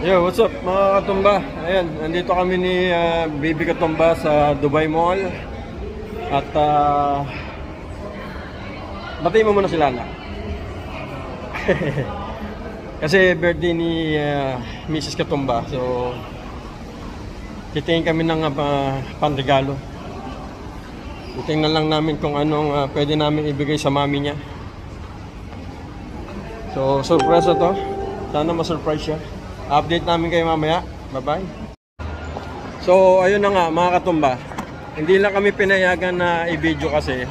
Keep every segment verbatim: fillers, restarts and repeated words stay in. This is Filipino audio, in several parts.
Yo, what's up mga katumba? Ayan, nandito kami ni uh, Baby Katumba sa Dubai Mall. At uh, batiin mo muna si Lana. Kasi birthday ni uh, Missus Katumba. So titingin kami ng uh, panregalo. Titingnan lang namin kung anong uh, pwede namin ibigay sa mami niya. So surprise na to. Sana ma-surprise siya. Update namin kayo mamaya. Bye-bye. So, ayun na nga mga katumba. Hindi lang kami pinayagan na i-video kasi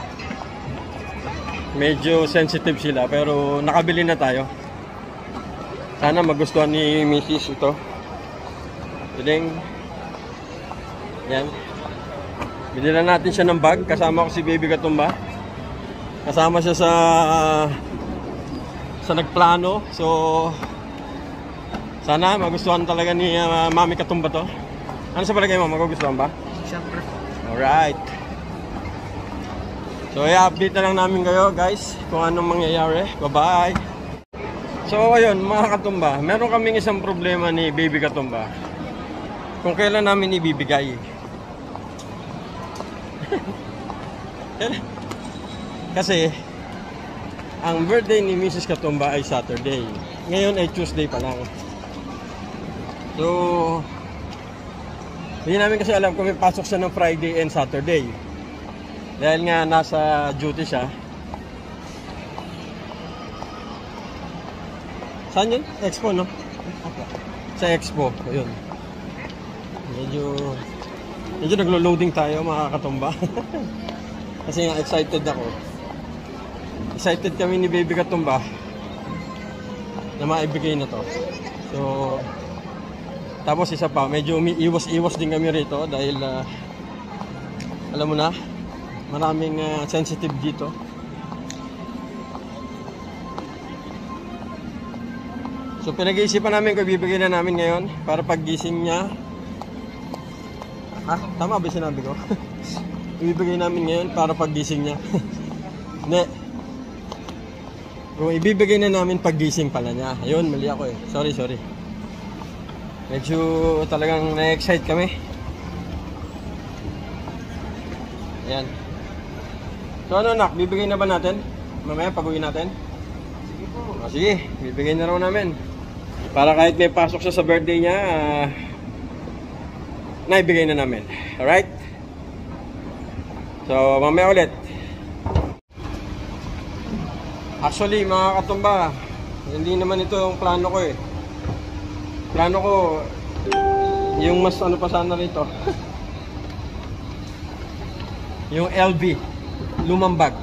medyo sensitive sila. Pero nakabili na tayo. Sana magustuhan ni Missus ito. Tiling. Yan. Binilan natin siya ng bag. Kasama ko si Baby Katumba. Kasama siya sa sa nagplano. So sana magustuhan talaga ni uh, Mami Katumba to. Ano sa palagay mo? Magugustuhan ba? Siyempre. Alright. So i-update na lang namin kayo guys kung anong mangyayari. Bye-bye. So ayun mga Katumba, meron kaming isang problema ni Baby Katumba. Kung kailan namin ibibigay. Kasi ang birthday ni Missus Katumba ay Saturday. Ngayon ay Tuesday pa lang. So hindi namin kasi alam kung may pasok siya ng Friday and Saturday. Dahil nga nasa duty siya. Saan yun? Expo, no? Sa Expo. Ayun. Medyo Medyo naglo-loading tayo mga Katumba. Kasi nga excited ako. Excited kami ni Baby Katumba na maibigay na to. So tapos isa pa, medyo umiiwas-iwas din kami rito dahil uh, alam mo na, maraming uh, sensitive dito. So pinag-iisipan namin kung bibigay na namin ngayon para paggising niya. Ah, tama ba sinabi ko? Ibibigay namin ngayon para paggising niya. Hindi. Kung ibibigay na namin paggising pala niya. Ayun, mali ako eh. Sorry, sorry. Medyo talagang na-excite kami. Ayan. So ano nak, bibigay na ba natin? Mamaya pag-uwi natin? Sige po. O, sige, bibigay na raw namin. Para kahit may pasok siya sa birthday niya, uh, naibigay na namin. Alright? So mamaya ulit. Actually mga Katumba, hindi naman ito yung plano ko eh. Plano ko yung mas ano pa sana rito. Yung L B lumang bag.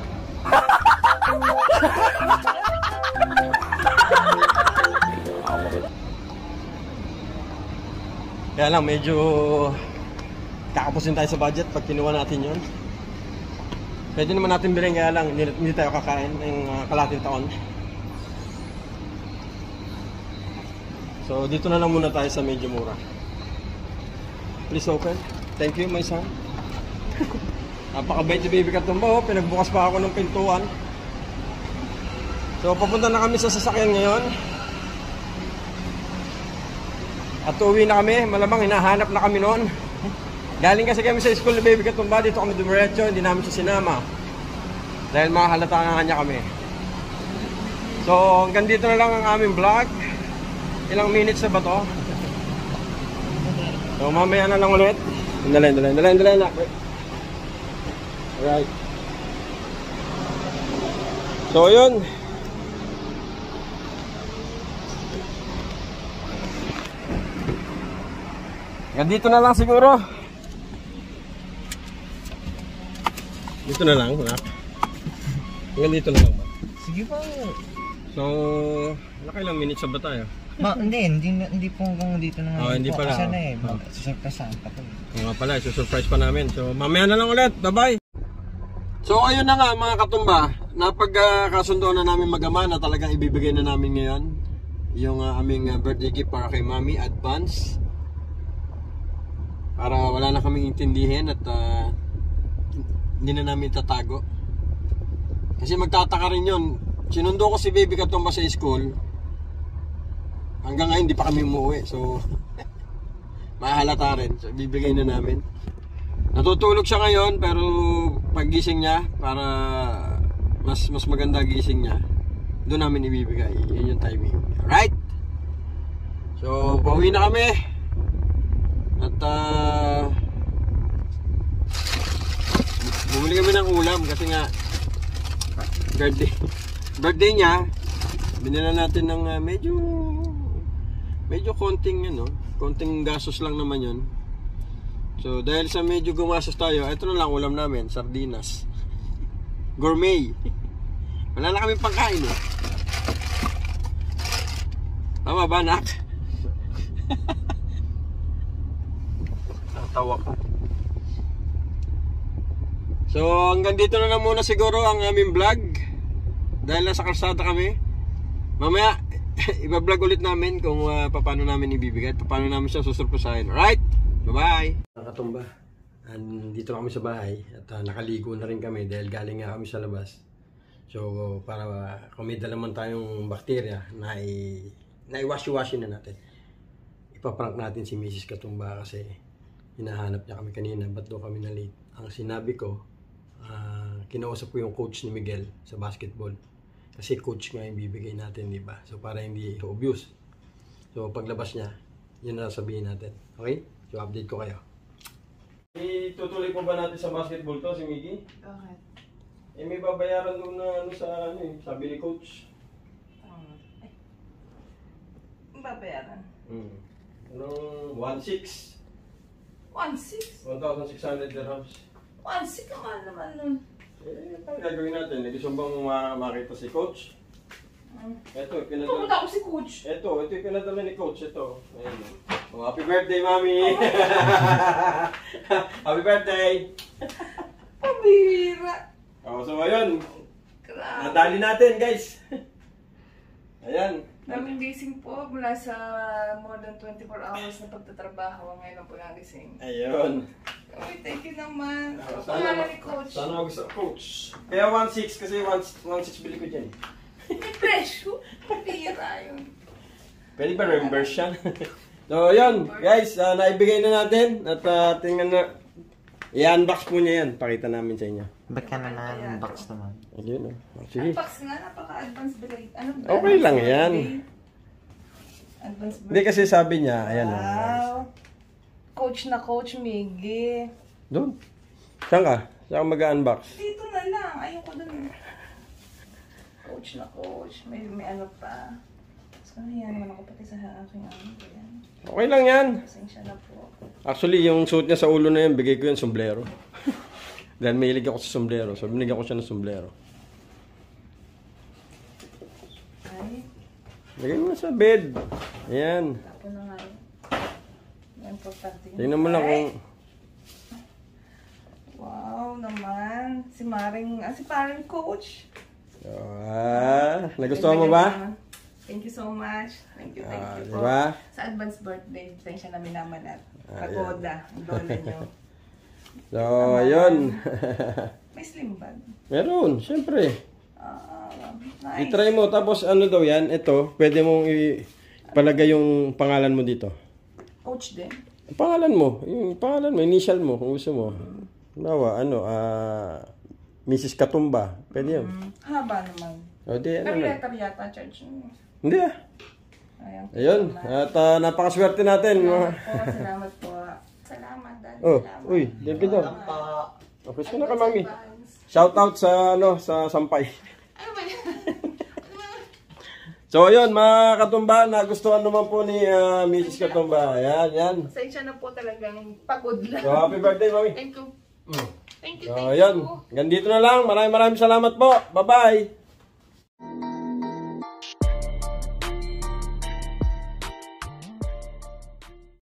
Kaya lang medyo kakapusin tayo sa budget pag kinuha natin yun. Pwede naman natin bilhin, kaya lang hindi, hindi tayo kakain ng uh, kalating taon. So dito na lang muna tayo sa medyo mura. Please open. Thank you my son. Napakabait si Baby Katumba, oh. Pinagbukas pa ako ng pintuan. So papunta na kami sa sasakyan ngayon. At uwi na kami. Malamang hinahanap na kami noon. Galing kasi kami sa school ni Baby Katumba. Dito kami dumiretso. Hindi namin siya sinama dahil mahalata nga niya kami. So hanggang dito na lang ang aming vlog. Ilang minutes na ba to? So mamaya na lang ulit. Dalayan, dalayan, dalayan, dalayan na. Alright. So yun. Hanggang dito na lang siguro. Dito na lang. Hanggang dito na lang ba? Sige po. So, nakailang minutes na ba tayo? Ma, hindi, hindi, hindi po hanggang dito na nga. Oh, hindi pala. Kasi na eh, Oh. susurpresahan pa po. Nga pala, susurprise pa namin. So, mamaya na lang ulit. Bye-bye! So, ayun na nga mga Katumba. Napagkasundo na namin mag-ama na talagang ibibigay na namin ngayon yung uh, aming uh, birthday gift para kay Mami, advance. Para wala na kaming intindihin at uh, hindi na namin tatago. Kasi magtataka rin yun. Sinundo ko si Baby Katumba sa school. hanggang ngayon, hindi pa kami umuwi. So, mahalata rin. So, bibigay na namin. Natutulog siya ngayon, pero paggising niya, para mas mas maganda gising niya, doon namin ibibigay. Yun yung timing. Alright? So, pauwi na kami. At, uh, bumili kami ng ulam kasi nga, birthday. Birthday niya, binila natin ng uh, medyo, medyo konting, ano, konting gastos lang naman yun. So, dahil sa medyo gumastos tayo, ito na lang ulam namin, sardinas. Gourmet. Wala na kaming pangkain eh. Tama ba, nak? Tawa ko. So, hanggang dito na lang muna siguro ang aming vlog. Dahil nasa kalsada kami. Mamaya, iba-vlog ulit namin kung uh, paano namin ibibigay at paano namin siya susurpresahin. Alright? Bye-bye! Nakatumba. Dito na kami sa bahay at uh, nakaligo na rin kami dahil galing nga kami sa labas. So, para uh, kung may dalaman tayong bakterya na i- na-washi-washi na natin. Ipaprank natin si Missus Katumba kasi hinahanap niya kami kanina. Ba't daw kami na late? Ang sinabi ko, uh, kinausap ko yung coach ni Miguel sa basketball. Kasi coach nga yung bibigay natin, di ba? So, para hindi obvious. So, paglabas niya, yun na sabihin natin. Okay? So, update ko kayo. Itutuloy po ba natin sa basketball to, si Miggy? Okay. Eh, may babayaran doon na ano sa ano eh, sabi ni coach. Um, ay. Babayaran. Hmm. Anong one six? one six? one thousand six hundred dirhams. one six ang mahal naman nun. Eh, paano gagawin natin? Eh, gusto bang ma makita si coach? Um, Ito, Pumunta pinadala. ako si coach. Ito, ito yung pinadala ni coach. Ito. Ayan. Oh, happy birthday, mami! Happy birthday! Pabira. Oh, so ayun. Grabe. Nadali natin, guys. Ayan. Daming gising po mula sa more than twenty-four hours na pagtatrabaho. Ngayon lang po nagising. Ayun. Uy, thank you naman. Ah, Ang sana, pangalan ni coach. sana gusto coach. Kaya one six kasi one six bili ko dyan. May presyo. Pabira yun. Pwede ba reimburse yan? So, yun. Guys, uh, naibigay na natin. At uh, tingnan na. I-unbox po niya yan. Pakita namin sa inyo. Ba't ka na na-unbox naman? Ayun, oh. Sige. Unbox nga, napaka-advanced bilay. Ano ba? Okay lang yan. Advanced Hindi kasi sabi niya, ayan. oh, guys. Wow. Coach na coach, Miggy. Doon. Saan ka? Saan ka mag-unbox? Dito na lang. Ayoko dun. Coach na coach. May, may ano pa. So, yan naman ako pati sa aking ano. Yan. Okay lang yan. Pasensya na po. Actually, yung suit niya sa ulo na yan, bigay ko yung sombrero. Dahil mahilig ako sa sombrero. So, binigyan ko siya ng sombrero. Ay, Lagay mo sa bed. Ayan. tapo na nga yun. Yan, importante yun. Tingnan mo lang Ay! kung... Wow naman. Si Maring, ah, si Paring Coach. Ah, nagustuhan mo ba? Thank you so much. Thank you, thank Ah, you di po. ba? Sa advance birthday, pasensya na minamanat. Ah, Pagoda, ang lola nyo. So, ayun. May slim bag. Meron, syempre. Ah, nice. I-try mo. Tapos ano daw yan, ito, pwede mong ipalagay yung pangalan mo dito. Coach din. Pangalan mo, yung pangalan mo, initial mo, kung gusto mo. Bawa, ano, ah, Missus Katumba. Pwede yun. Mm, haba naman. O, di, ano Pero na. letter yata, church. Mm. Hindi ah. Ayan. Ayun. At ah, napakaswerte natin. Salamat po, salamat po. Salamat, Dad. Oh, Salamat. uy, David daw. Okay, na ka, mami. Advance. Shout out sa, ano, sa Sampay. Ano ba yan? So, ayun, mga Katumba, nagustuhan naman po ni uh, Missus Katumba. Ayan, yan. Pasensya na po talagang pagod lang. So, happy birthday, mami. Thank you. Mm. Thank you, So, thank ayun. you. Ganito na lang. Maraming maraming salamat po. Bye-bye.